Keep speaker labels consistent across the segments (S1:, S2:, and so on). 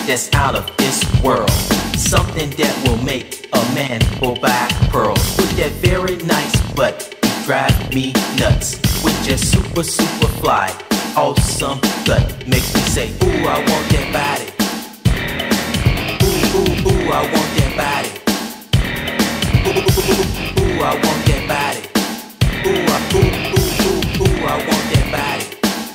S1: that's out of this world. Something that will make a man go buy pearls. With that very nice butt, you drive me nuts. With your super, super fly, awesome gut, makes me say, ooh, I want that body. Ooh, ooh, ooh, I want that body. Ooh, ooh, ooh, ooh, I want that body. Ooh, ooh, ooh, ooh, ooh, I want that body.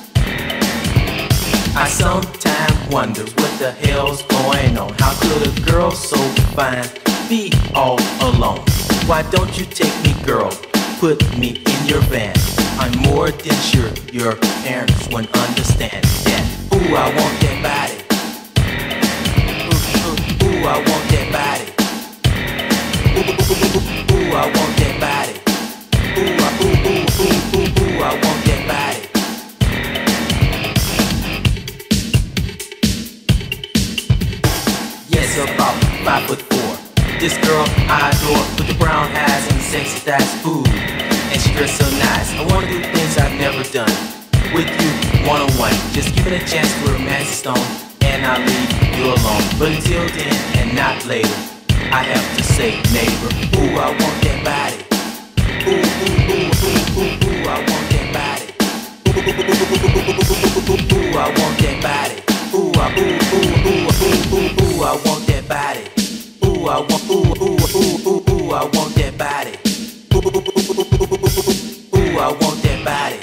S1: I sometimes wonder what the hell's going on. How could a girl so fine be all alone? Why don't you take me, girl? Put me in your van. I'm more than sure your parents wouldn't understand that. Ooh, I want that body. Ooh, ooh, ooh, I want that body. Ooh, ooh, ooh, ooh, I want that body. Ooh, ooh, ooh, ooh, ooh, ooh, I want that body. Yes, about 5'4". This girl I adore, with the brown eyes and the sexy thighs, ooh, and she dressed so nice. I wanna do things I've never done with you, one-on-one. Just give it a chance to romance the stone, and I'll leave you alone. But until then, and not later, I have to say, neighbor, ooh, I want that body. Ooh, ooh, ooh, ooh, ooh, ooh, I want that body. Ooh, ooh, ooh, ooh, ooh, ooh, I want that body. Ooh, ooh, ooh, ooh, ooh, ooh, ooh, I want that body. Ooh, I want, ooh, ooh, ooh, ooh, ooh, I want that body. Ooh, ooh, ooh, ooh, ooh, I want that body.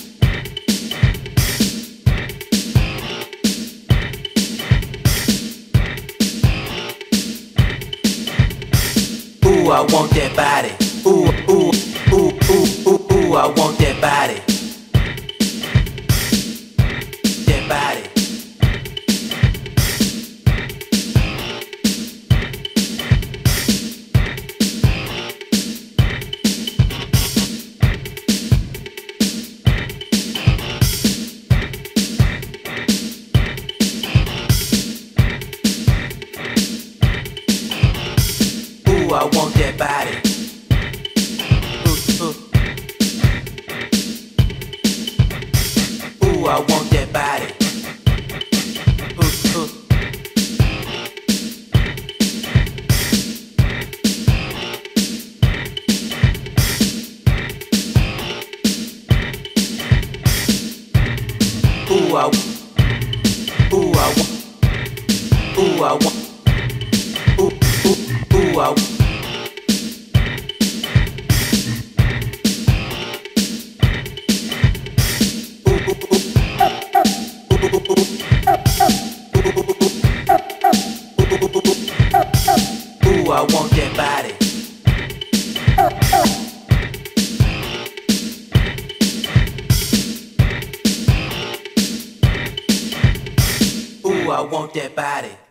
S1: Ooh, I want that body. Ooh, ooh, ooh, ooh, ooh, ooh, I want that body. That body. Ooh, I want that body. Ooh, ooh. Ooh, I want that body. Ooh, ooh. Ooh, I want. Ooh, I want. Ooh, I want. Ooh, ooh, ooh, I want. Ooh, I want that body. Ooh, I want that body.